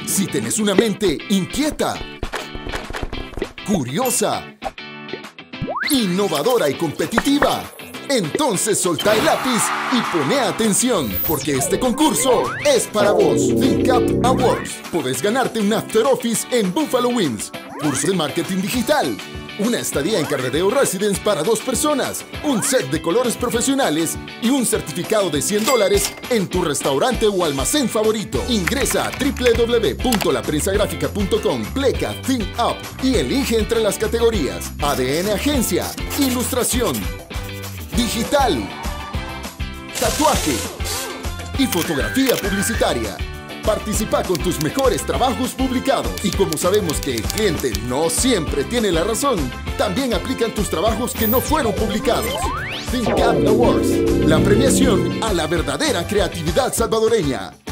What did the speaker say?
Si tenés una mente inquieta, curiosa, innovadora y competitiva, entonces soltá el lápiz y poné atención, porque este concurso es para vos. ThinkUp Awards. Podés ganarte un After Office en Buffalo Wings, curso de marketing digital, una estadía en Cardedeo Residence para 2 personas, un set de colores profesionales y un certificado de $100 en tu restaurante o almacén favorito. Ingresa a www.laprensagrafica.com, pleca ThinkUp y elige entre las categorías ADN Agencia, Ilustración, Digital, Tatuaje y Fotografía Publicitaria. Participa con tus mejores trabajos publicados. Y como sabemos que el cliente no siempre tiene la razón, también aplican tus trabajos que no fueron publicados. ThinkUp Awards, la premiación a la verdadera creatividad salvadoreña.